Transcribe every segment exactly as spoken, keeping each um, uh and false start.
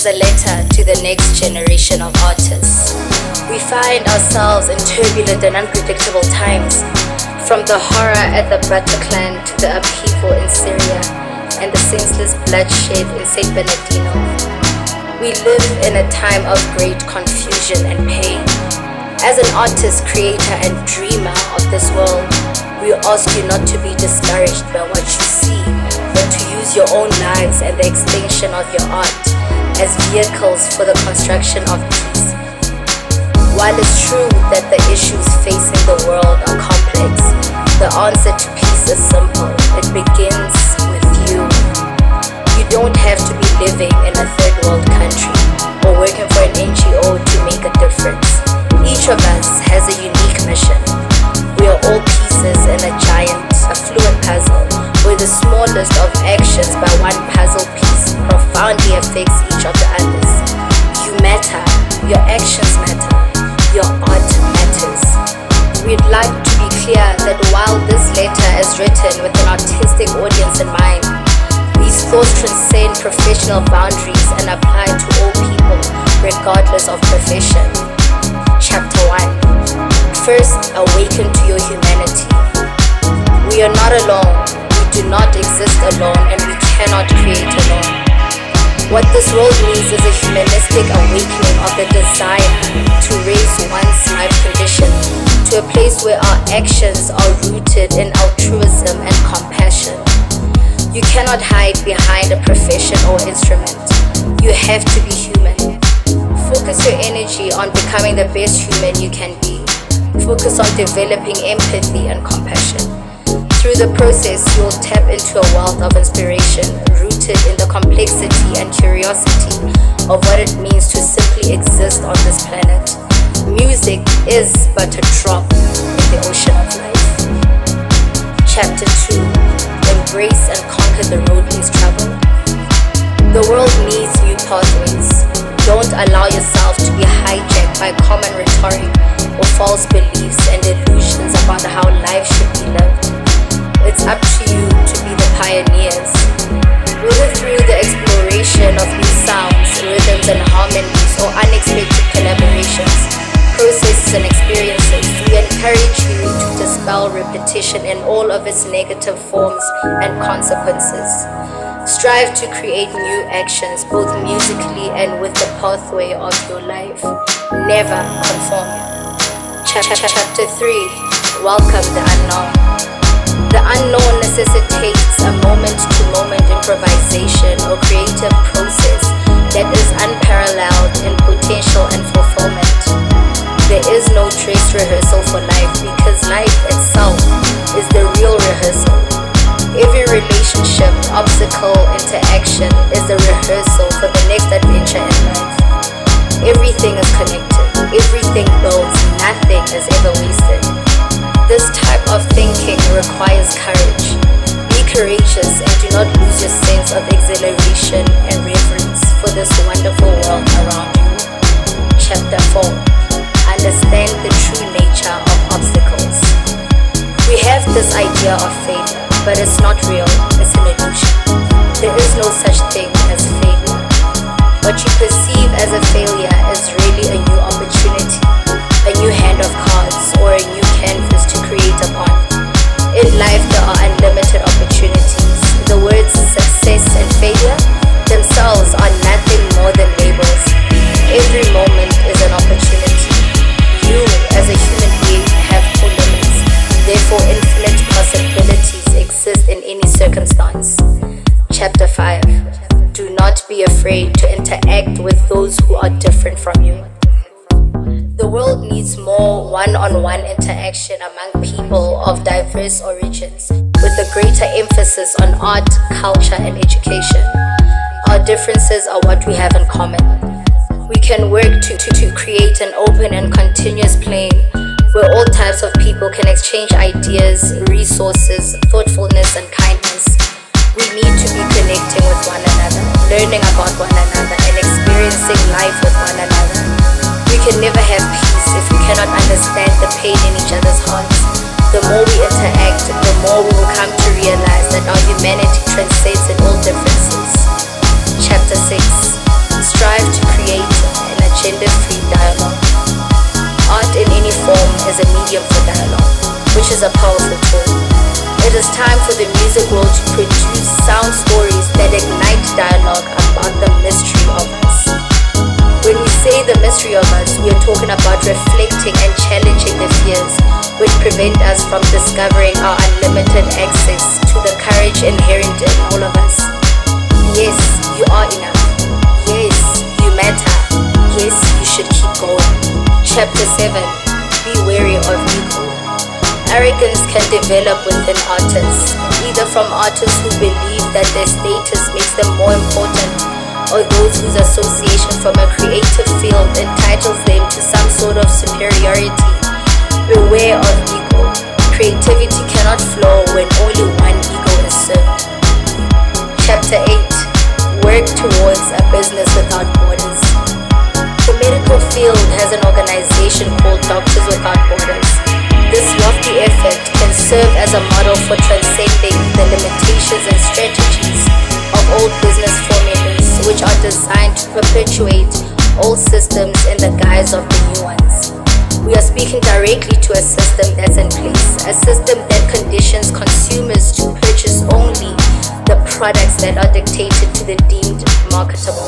is a letter to the next generation of artists. We find ourselves in turbulent and unpredictable times, from the horror at the Bataclan to the upheaval in Syria and the senseless bloodshed in Saint Bernardino. We live in a time of great confusion and pain. As an artist, creator, and dreamer of this world, we ask you not to be discouraged by what you see, but to use your own lives and the extension of your art as vehicles for the construction of peace. While it's true that the issues facing the world are complex, the answer to peace is simple. It begins with you. You don't have to be living in a third world country or working for an N G O to make a difference. Each of us has a unique mission. We are all pieces in a giant, affluent puzzle, where the smallest of actions by one puzzle piece profoundly affects each of the others. You matter. Your actions matter. Your art matters. We'd like to be clear that while this letter is written with an artistic audience in mind, these thoughts transcend professional boundaries and apply to all people, regardless of profession. Chapter one. First, awaken to your humanity. We are not alone. We do not exist alone, and we cannot create alone. What this world needs is a humanistic awakening of the desire to raise one's life condition to a place where our actions are rooted in altruism and compassion. You cannot hide behind a profession or instrument. You have to be human. Focus your energy on becoming the best human you can be. Focus on developing empathy and compassion. Through the process, you'll tap into a wealth of inspiration rooted in the complexity and curiosity of what it means to simply exist on this planet. Music is but a drop in the ocean of life. Chapter two. Embrace and conquer the road less traveled. The world needs new pathways. Don't allow yourself to be hijacked by common rhetoric or false beliefs and illusions about how life should be lived. It's up to you to be the pioneers. Whether through the exploration of new sounds, rhythms and harmonies, or unexpected collaborations, processes and experiences, we encourage you to dispel repetition in all of its negative forms and consequences. Strive to create new actions, both musically and with the pathway of your life. Never conform. Chapter three. Welcome the unknown. The unknown necessitates a moment-to-moment improvisation or creative process that is unparalleled in potential and fulfillment. There is no dress rehearsal for life because life itself is the real rehearsal. Every relationship, obstacle, interaction is a rehearsal for the next adventure in life. Everything is connected. Everything builds. Nothing is ever wasted. This type of thinking requires courage. Be courageous and do not lose your sense of exhilaration and reverence for this wonderful world around you. Chapter four. Understand the true nature of obstacles. We have this idea of failure, but it's not real, it's an illusion. There is no such thing as failure. What you perceive as a failure is really a new opportunity, a new hand of cards, or a new canvas to create upon. In life, there are unlimited opportunities. The words success and failure themselves are nothing more than labels. Every moment is an opportunity. You, as a human being, have no limits. Therefore, infinite possibilities exist in any circumstance. Chapter five. Do not be afraid to interact with those who are different from you. The world needs more one-on-one interaction among people of diverse origins, with a greater emphasis on art, culture, and education. Our differences are what we have in common. We can work to, to, to create an open and continuous plane where all types of people can exchange ideas, resources, thoughtfulness, and kindness. We need to be connecting with one another, learning about one another, and experiencing life with one another. We can never have peace if we cannot understand the pain in each other's hearts. The more we interact, the more we will come to realize that our humanity transcends in all differences. Chapter six. Strive as a medium for dialogue, which is a powerful tool. It is time for the music world to produce sound stories that ignite dialogue about the mystery of us. When we say the mystery of us, we are talking about reflecting and challenging the fears which prevent us from discovering our unlimited access to the courage inherent in all of us. Yes, you are enough. Yes, you matter. Yes, you should keep going. Chapter seven. Be wary of ego. Arrogance can develop within artists, either from artists who believe that their status makes them more important, or those whose association from a creative field entitles them to some sort of superiority. Beware of ego. Creativity cannot flow when only one ego is served. Chapter eight. Work towards a business without borders. The medical field has an organization called Doctors Without Borders. This lofty effort can serve as a model for transcending the limitations and strategies of old business formulas, which are designed to perpetuate old systems in the guise of the new ones. We are speaking directly to a system that's in place, a system that conditions consumers to purchase only the products that are dictated to the deemed marketable.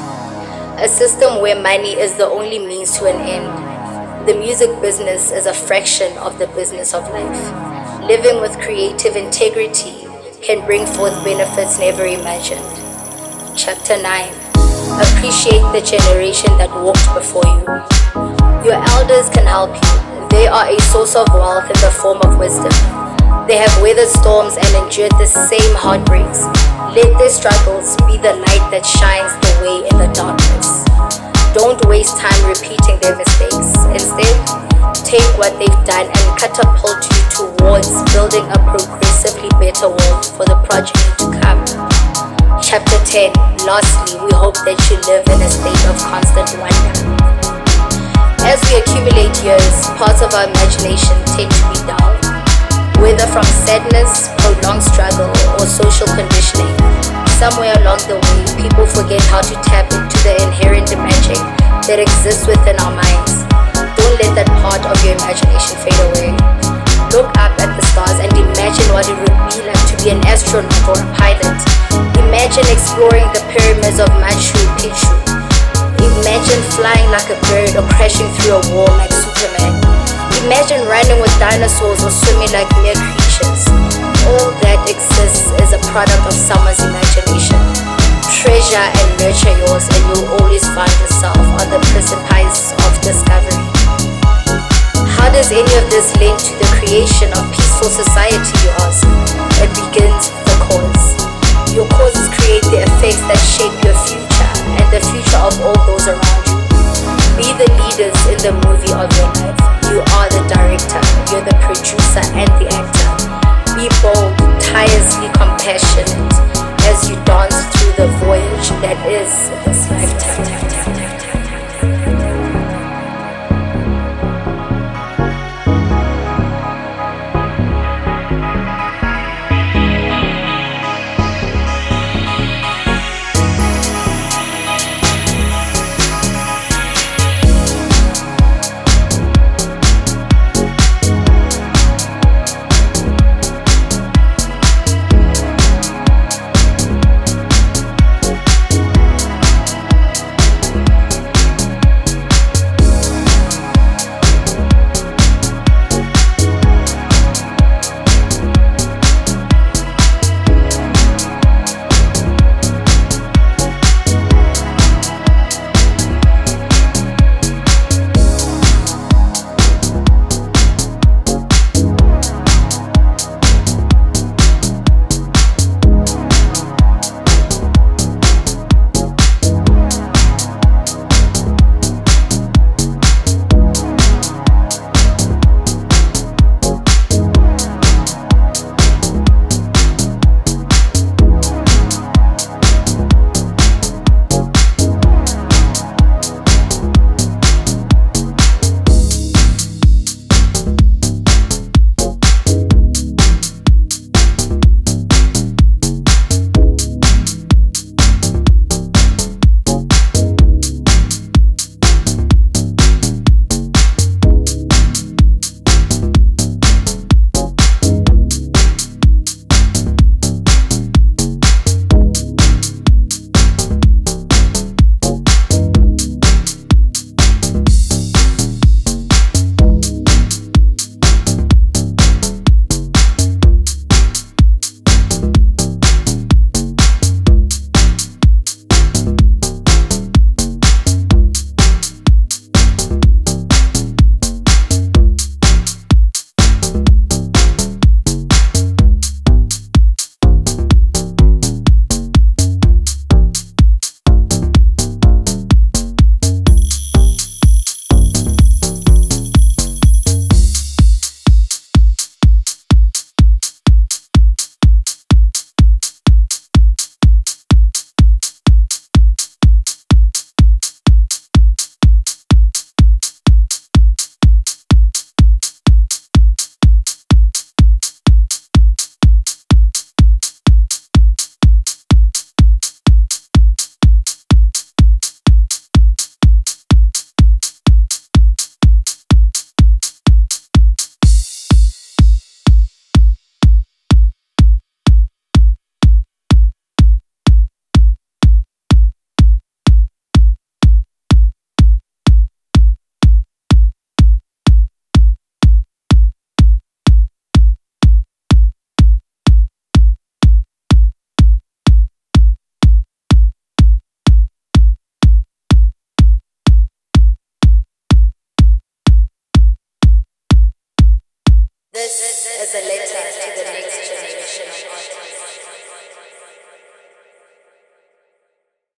A system where money is the only means to an end. The music business is a fraction of the business of life. Living with creative integrity can bring forth benefits never imagined. Chapter nine. Appreciate the generation that walked before you. Your elders can help you. They are a source of wealth in the form of wisdom. They have weathered storms and endured the same heartbreaks. Let their struggles be the light that shines the way in the darkness. Don't waste time repeating their mistakes. Instead, take what they've done and catapult you towards building a progressively better world for the progeny to come. Chapter ten. Lastly, we hope that you live in a state of constant wonder. As we accumulate years, parts of our imagination tend to be dull. Whether from sadness, prolonged struggle, or social conditioning, somewhere along the way, people forget how to tap into the inherent magic that exists within our minds. Don't let that part of your imagination fade away. Look up at the stars and imagine what it would be like to be an astronaut or a pilot. Imagine exploring the pyramids of Machu Picchu. Imagine flying like a bird or crashing through a wall like Superman. Imagine running with dinosaurs or swimming like mere creatures. All that exists is a product of someone's imagination. Treasure and nurture yours, and you'll always find yourself on the precipice of discovery. How does any of this link to the creation of peaceful society, you ask? It begins with the cause. Your causes create the effects that shape your future and the future of all those around you. Be the leaders in the movie of your life. You are the director, you're the producer and the actor. Be bold, tirelessly compassionate as you dance through the voyage that is this lifetime. This is a letter to the next